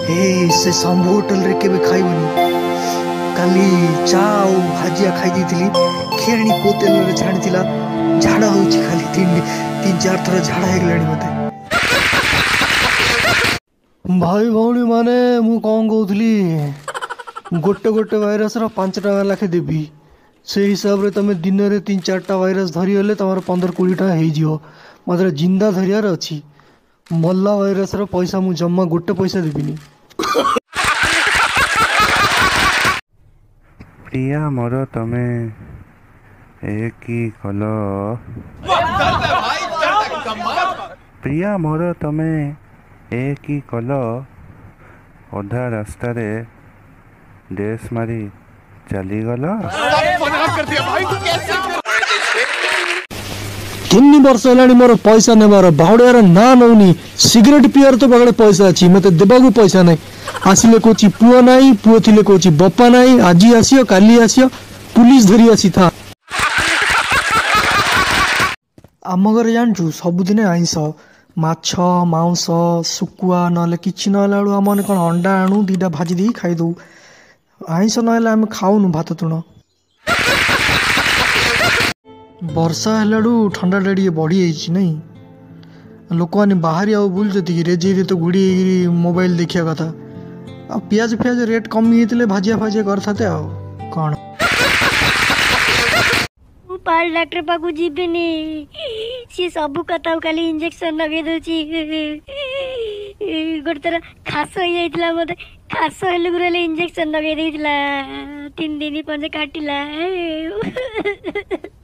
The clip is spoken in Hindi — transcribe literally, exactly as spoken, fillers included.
हे से शंभु होटल रे केबे खाइबनी काली चा और भाजिया खाई दी खेणी को तेल रे छाणी झाड़ा हो खाली तीन तीन चार थर झाड़ा हो गलानी मते भाई भौणी माने मु कौन कहूली गोटे गोटे भाईरस पांच टका लाखे देवी से हिसाब रे तमे दिन रे तीन चारटा भाईरस धरीगले तुम पंदर कोड़ी टका हो मात्र जिंदा धरियार अच्छी मल्ला भाईरस पैसा मु जमा गोटे पैसा देविनी। प्रिया मोर तमे एक ही कल प्रिया मोर तमे एक ही कल अधा रास्ता रे डेस मारी चलीगल। तीन वर्ष है मोर पैसा नेबार बाहुड़ियार ना नौनी सिगरेट पियार तो बगड़े पैसा अच्छी मत देवाक पैसा ना आसिले कौच पुओ ना पुओ थिले कौच बपा ना आज आसियो काली आसियो पुलिस धरी आसी था आम घर जानचु सबुदिन आईस माछ मांस सुकुआ ना कि ना आम कौन अंडा आणु दीटा भाजी दी खाईदे आईस ना आम खाऊनु भात तुण वर्षा हेलाडू ठंडा टे बढ़ी जाइए नहीं लोक मैंने बाहरी आउ बुलती रेजे तो गुड़ी मोबाइल देखा कथा आ पियाज फियाज रेट कमी होते भाजिया फाजिया करते आ कौन पाल डॉक्टर पाखु जीविनी सी सब कथा खाली इंजेक्शन लगे दूची गोटे थर खास हो जाता मत खास हेल्ले इंजेक्शन लगे तीन दिन पंजे काटिला